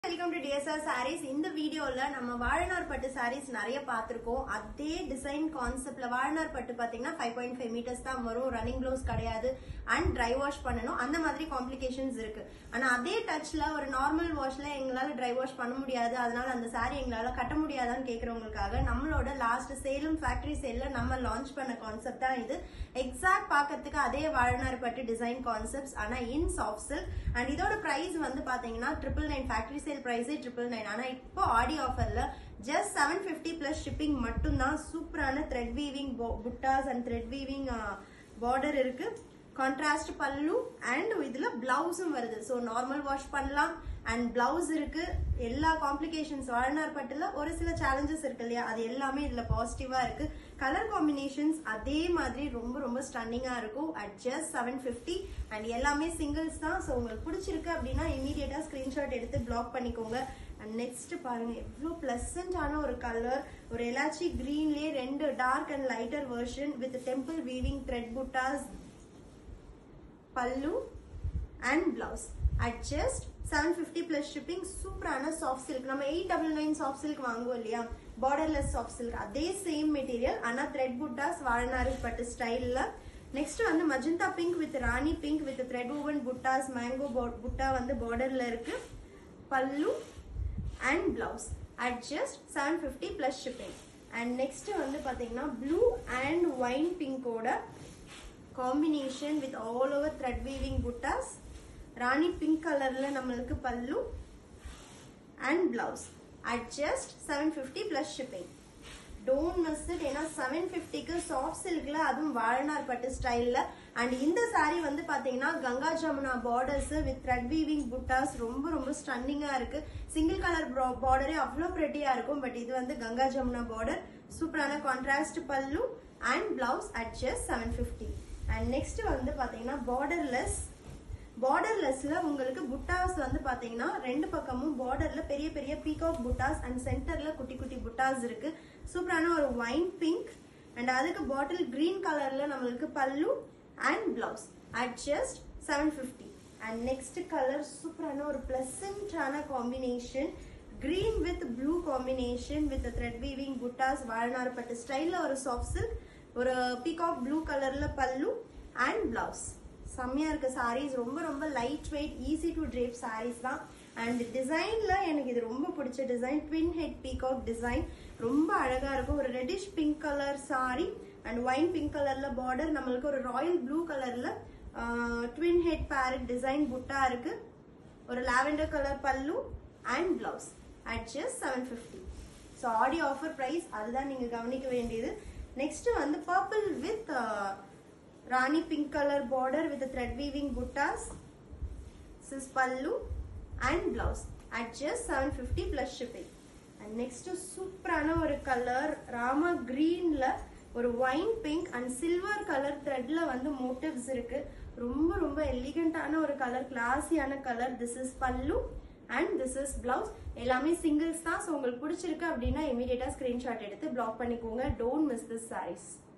Welcome to DSR Sarees. இந்த வீடியோல நம்ம வாழநார் பட்டு sarees நிறைய பார்த்திருக்கோம். அதே டிசைன் கான்செப்ட்ல வாழநார் பட்டு பாத்தீங்கன்னா 5.5 மீட்டர்ஸ் தான் வரும். ரன்னிங் ப்ளவுஸ் கிடையாது அண்ட் ட்ரை வாஷ் பண்ணனும். அந்த மாதிரி காம்ப்ளிகேஷன்ஸ் இருக்கு. ஆனா அதே டச்ல ஒரு நார்மல் வாஷ்ல எங்களால ட்ரை வாஷ் பண்ண முடியாது. அதனால அந்த saree எங்களால கட்ட முடியாதான்னு கேக்குறவங்களுக்காக நம்மளோட லாஸ்ட் சேலம் ஃபேக்டரி சேல்ல நம்ம லான்ச் பண்ண கான்செப்ட் தான் இது. எக்ஸாக்ட் பார்க்கிறதுக்கு அதே வாழநார் பட்டு டிசைன் கான்செப்ட்ஸ் ஆனா இன் சாஃப்ட் சில்க் அண்ட் இதோட பிரைஸ் வந்து பாத்தீங்கன்னா 999 ஃபேக்டரி சேல் price 999 ஆனா இப்போ ஆடி ஆஃபர்ல just 750 plus shipping மட்டும் தான். சூப்பரான thread weaving buttas and thread weaving border இருக்கு. கான்ட்ராஸ்ட் பல்லு அண்ட் இதுல பிளவுஸும் வருது. சோ நார்மல் வாஷ் பண்ணலாம் அண்ட் பிளவுஸ் இருக்கு. எல்லா காம்ப்ளிகேஷன்ஸ் வாழநார் பட்டுல ஒரு சில சேலஞ்சஸ் இருக்கு இல்லையா, அது எல்லாமே இதுல பாசிட்டிவா இருக்கு. கலர் காம்பினேஷன்ஸ் அதே மாதிரி ரொம்ப ரொம்ப ஸ்டன்னிங்கா இருக்கும் அட் ஜஸ்ட் 750 அண்ட் எல்லாமே சிங்கிள்ஸ் தான். சோ உங்களுக்கு பிடிச்சிருக்கு அப்படின்னா இமீடியட்டா ஸ்கிரீன்ஷாட் எடுத்து பிளாக் பண்ணிக்கோங்க. அண்ட் நெக்ஸ்ட் பாருங்க எவ்வளவு பிளசன்டான ஒரு கலர், ஒரு எலாச்சி கிரீன்லயே ரெண்டு dark and lighter version with temple weaving thread buttas, pallu and blouse at just 750 plus shipping. சூப்பரான சாஃப்ட் சில்க். நம்ம 899 சாஃப்ட் சில்க் வாங்குவோம் இல்லையா, பார்டர்லெஸ் சாஃப்ட் சில்க், அதே சேம் மெட்டீரியல் ஆனா த்ரெட் புட்டாஸ் வாழநாறு பட்டு ஸ்டைல்ல. நெக்ஸ்ட் வந்து magenta pink with rani pink with thread woven buttas, mango butta வந்து பார்டர்ல இருக்கு. Pallu and blouse at just 750 plus shipping. And next வந்து பாத்தீங்கன்னா ப்ளூ அண்ட் ஒயின் பிங்கோட combination with all over thread weaving buttas, rani pink colorல நம்மளுக்கு பல்லு and blouse at just 750 plus shipping. Don't miss it. ஏன்னா 750 க்கு சாஃப்ட் சில்க்ல அதுவும் வாழநார் பட்டு ஸ்டைல்ல அண்ட் இந்த saree வந்து பாத்தீங்கன்னா Ganga Jamuna borders with thread weaving buttas ரொம்ப ரொம்ப ஸ்டன்னிங்கா இருக்கு. சிங்கிள் கலர் பார்டரே அவ்வளவு பிரெட்டியா இருக்கும். பட் இது வந்து கங்கா ஜமுனா பார்டர். சூப்பரான contrast pallu and blouse at just 750. And next வந்து பாத்தீங்கன்னா பார்டர்லெஸ்ல உங்களுக்கு புட்டாஸ் வந்து பாத்தீங்கன்னா ரெண்டு பக்கமும் பார்டர்ல பெரிய பெரிய பீகாக் புட்டாஸ் அண்ட் சென்டர்ல குட்டி குட்டி புட்டாஸ் இருக்கு. சூப்பரான ஒரு ஒயின் பிங்க் அண்ட் அதுக்கு பாட்டில் கிரீன் கலர்ல நம்மளுக்கு pallu and blouse at just 750. And next colour சூப்பரான ஒரு பிளசன்டான combination, green with blue combination with thread weaving buttas, வாழநாறு பட்டு ஸ்டைல்ல ஒரு சாஃப்ட் சில்க், ஒரு பீகாக் ப்ளூ கலர்ல பல்லு அண்ட் பிளவுஸ். செம்மையா இருக்கு சாரீஸ். ரொம்ப ரொம்ப light weight easy to drape saris தான். அண்ட் டிசைன்ல எனக்கு இது ரொம்ப பிடிச்ச design twin head peacock design ரொம்ப அழகா இருக்கும். ஒரு reddish pink colour sari and wine pink கலர்ல பார்டர், நம்மளுக்கு ஒரு ராயல் ப்ளூ கலர்ல twin head parrot design butta இருக்கு. ஒரு lavender colour pallu and blouse at just 750. So Aadi offer price அதுதான் நீங்க கவனிக்க வேண்டியது. நெக்ஸ்ட் வந்து purple with rani pink colour border with thread weaving buttas, சிஸ் pallu and blouse at just 750 plus shipping. And next சூப்பரான ஒரு கலர் ராமா கிரீன்ல ஒரு wine pink and silver colour த்ரெட்ல வந்து மோட்டிவ்ஸ் இருக்கு. ரொம்ப ரொம்ப எலிகண்டான ஒரு கலர், கிளாஸியான கலர். This is pallu and this is blouse. எல்லாமே சிங்கிள்ஸ் தான். ஸோ உங்களுக்கு பிடிச்சிருக்கு அப்படின்னா இமீடியட்டா ஸ்கிரீன்ஷாட் எடுத்து பிளாக் பண்ணிக்கோங்க. Don't miss this saris.